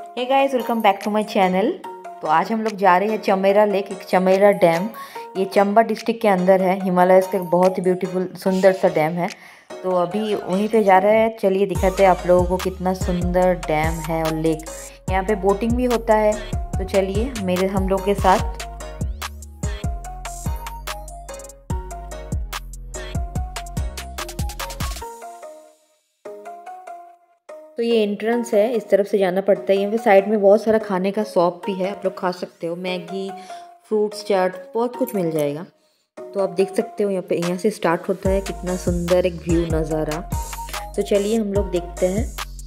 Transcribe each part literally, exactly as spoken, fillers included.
Hey guys, welcome back to my channel. तो आज हम लोग जा रहे हैं चमेरा लेक, एक चमेरा डैम। ये चंबा डिस्ट्रिक्ट के अंदर है, हिमालय का बहुत ही ब्यूटीफुल सुंदर सा डैम है। तो अभी वहीं पे जा रहे हैं। चलिए दिखाते हैं आप लोगों को कितना सुंदर डैम है और लेक। यहाँ पे बोटिंग भी होता है। तो चलिए मेरे हम लोग के साथ। तो ये एंट्रेंस है, इस तरफ से जाना पड़ता है। यहाँ पे साइड में बहुत सारा खाने का शॉप भी है, आप लोग खा सकते हो। मैगी, फ्रूट्स, चाट, बहुत कुछ मिल जाएगा। तो आप देख सकते हो यहाँ पे, यहाँ से स्टार्ट होता है। कितना सुंदर एक व्यू नज़ारा। तो चलिए हम लोग देखते हैं।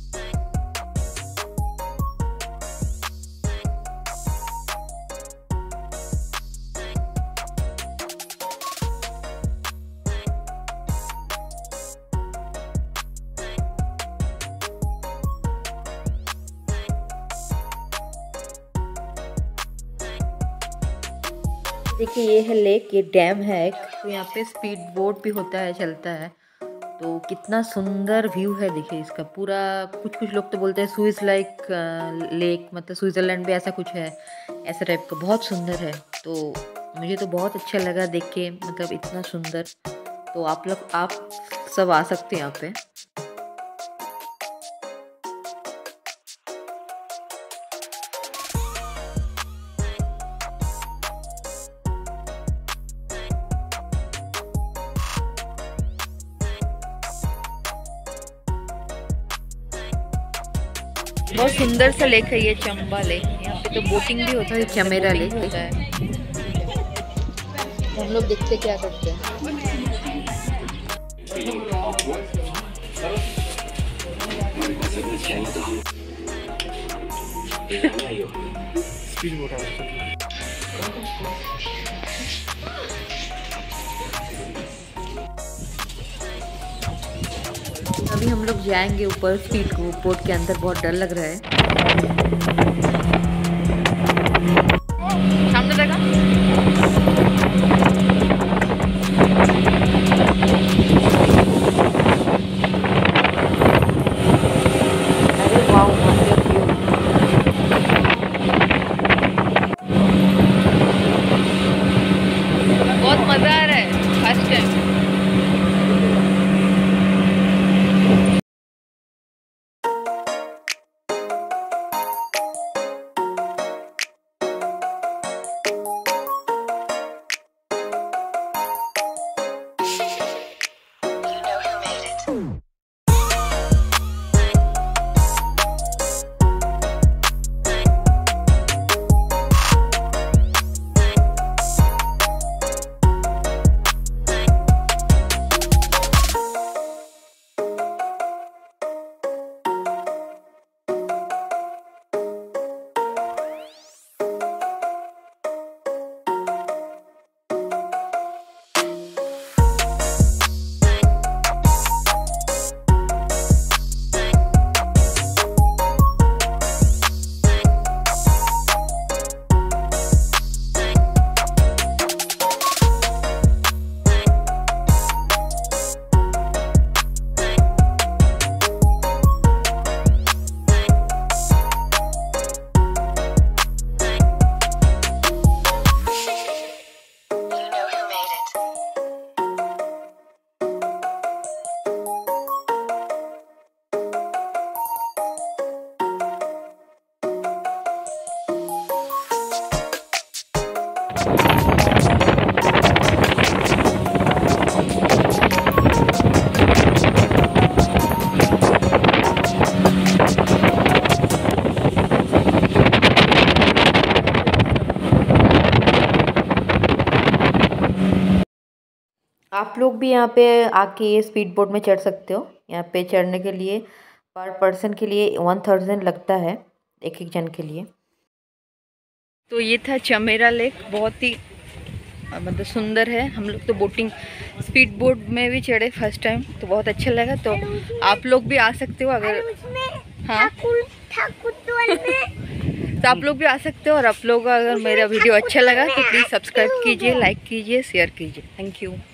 देखिए ये है लेक, ये डैम है एक। तो यहाँ पे स्पीड बोट भी होता है, चलता है। तो कितना सुंदर व्यू है, देखिए इसका पूरा। कुछ कुछ लोग तो बोलते हैं स्विस लाइक लेक, मतलब स्विट्ज़रलैंड में ऐसा कुछ है, ऐसा टाइप का। बहुत सुंदर है। तो मुझे तो बहुत अच्छा लगा देख के, मतलब इतना सुंदर। तो आप लोग आप सब आ सकते हैं यहाँ पे। बहुत सुंदर सा लेक है ये चंबा लेक। यहाँ पे तो बोटिंग भी होता है, चमेरा लेक होता है। हम लोग देखते क्या करते हैं। अभी हम लोग जाएंगे ऊपर स्पीड बोट के अंदर। बहुत डर लग रहा है। सामने देखा? अरे वाह, बहुत मजा आ रहा है फर्स्ट टाइम। आप लोग भी यहाँ पे आके ये स्पीड बोट में चढ़ सकते हो। यहाँ पे चढ़ने के लिए पर पर्सन के लिए वन थाउजेंड लगता है, एक एक जन के लिए। तो ये था चमेरा लेक, बहुत ही मतलब सुंदर है। हम लोग तो बोटिंग स्पीड बोट में भी चढ़े फर्स्ट टाइम, तो बहुत अच्छा लगा। तो आप लोग भी आ सकते हो अगर, हाँ तो आप लोग भी आ सकते हो। और आप लोग अगर मेरा वीडियो अच्छा लगा तो प्लीज़ सब्सक्राइब कीजिए, लाइक कीजिए, शेयर कीजिए। Thank you.